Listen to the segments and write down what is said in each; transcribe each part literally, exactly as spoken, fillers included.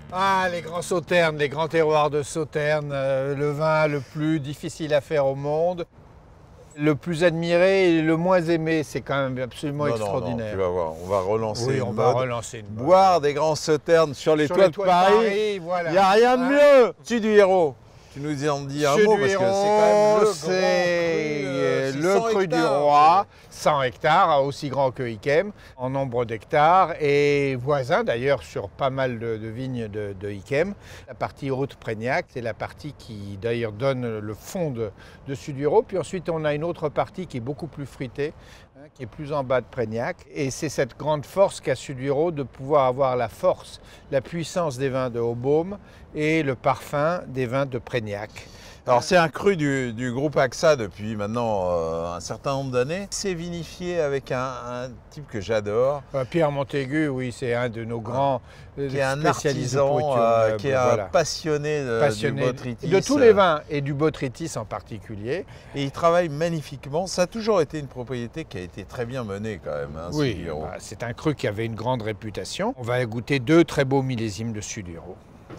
Ah, les grands sauternes, les grands terroirs de Sauternes, euh, le vin le plus difficile à faire au monde. Le plus admiré et le moins aimé, c'est quand même absolument Non, non, extraordinaire. non, tu vas voir, on va relancer Oui, une on mode. va relancer une mode. Boire des grands sauternes sur les Sur toits les de toits de Paris, Paris, il voilà. n'y a rien de Hein mieux. Tu du héros. Tu nous en dis un Chez mot du parce que Hérault, c'est quand même le grand c'est cru, euh, le six cents cru du hectares. roi, cent hectares, aussi grand que Yquem, en nombre d'hectares, et voisin d'ailleurs sur pas mal de, de vignes de, de Yquem. La partie Haute-Prégnac, c'est la partie qui d'ailleurs donne le fond de, de Sud-Hérault. Puis ensuite on a une autre partie qui est beaucoup plus fruitée, hein, qui est plus en bas de Prégnac. Et c'est cette grande force qu'a Sud-Hérault de pouvoir avoir la force, la puissance des vins de Haut-Beaume et le parfum des vins de Prégnac. Alors c'est un cru du, du groupe AXA depuis maintenant euh, un certain nombre d'années. C'est vinifié avec un, un type que j'adore. Euh, Pierre Montaigu, oui, c'est un de nos grands euh, Qui est un spécialistes de artisan, pourriture euh, noble, qui est voilà. un passionné de, Passionné du botrytis. de tous les vins et du botrytis en particulier. Et il travaille magnifiquement. Ça a toujours été une propriété qui a été très bien menée quand même. Hein, Oui, Sud-Hérault. bah, c'est un cru qui avait une grande réputation. On va goûter deux très beaux millésimes de Sud-Hérault.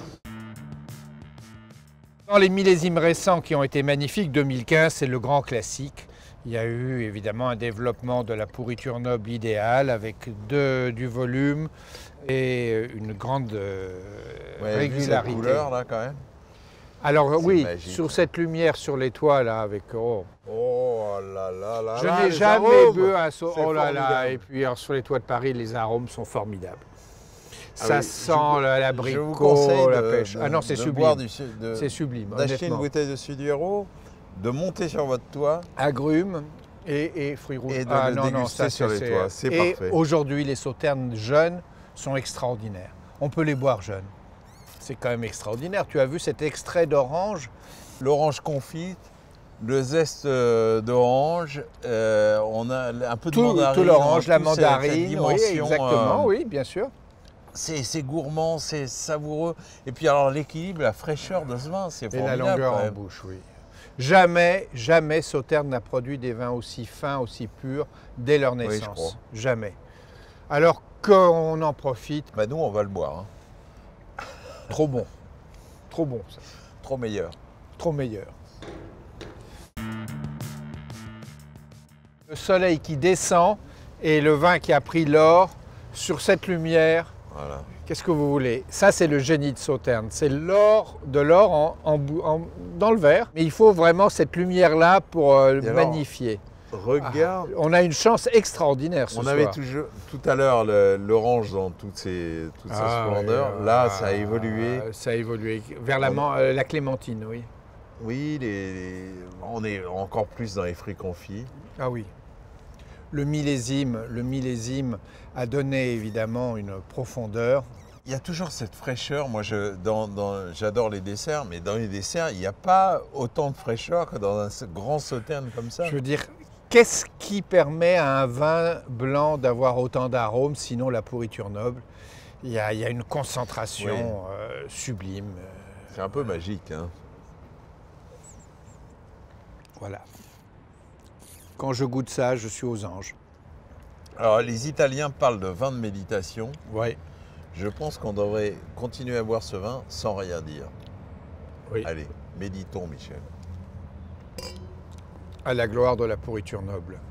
Dans les millésimes récents qui ont été magnifiques, deux mille quinze, c'est le grand classique. Il y a eu évidemment un développement de la pourriture noble idéale avec de, du volume et une grande euh, Ouais, régularité. vu cette couleur là quand même. Alors oui, magique. sur cette lumière sur les toits là avec oh, Oh là là là je là, n'ai les jamais arômes. bu un sau- C'est oh là là, formidable. et puis alors, sur les toits de Paris les arômes sont formidables. Ah Ça oui, sent je vous- la- Je vous l'abricot, conseille la de- pêche. de- Ah non, c'est de sublime. boire du su- de- C'est sublime, D'acheter une honnêtement. bouteille de Sud-Hérault, de monter sur votre toit. Agrumes et, et fruits rouges. Et de ah le non, non, déguster ça, sur les toits, c'est Et parfait. aujourd'hui, les sauternes jeunes sont extraordinaires. On peut les boire jeunes. C'est quand même extraordinaire. Tu as vu cet extrait d'orange? L'orange confite, le zeste euh, d'orange, euh, on a un peu de Tout, mandarine. tout l'orange, en la tout, cette- cette mandarine, oui, dimension, exactement, euh, oui, bien sûr. C'est c'est gourmand, c'est savoureux. Et puis alors l'équilibre, la fraîcheur de ce vin, c'est Et la formidable. longueur quand en même. bouche, oui. Jamais, jamais Sauternes n'a produit des vins aussi fins, aussi purs dès leur je naissance. crois. Jamais. Alors qu'on en profite, Bah nous, on va le boire. Hein. trop bon. Trop bon, ça. Trop meilleur. Trop meilleur. Le soleil qui descend et le vin qui a pris l'or sur cette lumière. Voilà. Qu'est-ce que vous voulez? Ça, c'est le génie de Sauternes. C'est l'or, de l'or en, en bou- en- dans le verre. Mais il faut vraiment cette lumière-là pour euh, le Et alors, magnifier. Regarde. On a une chance extraordinaire ce On soir. avait toujours, tout à l'heure le- l'orange dans toutes ses, toute sa Ah, splendeur. oui, Là, ah, ça a évolué. Ça a évolué. Vers la, On- man- euh, la clémentine, oui. Oui, les- les- on est encore plus dans les fruits confits. Ah oui. Le millésime, le millésime a donné évidemment une profondeur. Il y a toujours cette fraîcheur. Moi, je, dans, dans- j'adore les desserts, mais dans les desserts, il n'y a pas autant de fraîcheur que dans un grand sauterne comme ça. Je veux dire, qu'est-ce qui permet à un vin blanc d'avoir autant d'arômes, sinon la pourriture noble? Il y a, il y a une concentration Oui. euh, sublime. euh, C'est un peu magique. Hein. Voilà. Quand je goûte ça, je suis aux anges. Alors, les Italiens parlent de vin de méditation. Oui. Je pense qu'on devrait continuer à boire ce vin sans rien dire. Oui. Allez, méditons, Michel. À la gloire de la pourriture noble.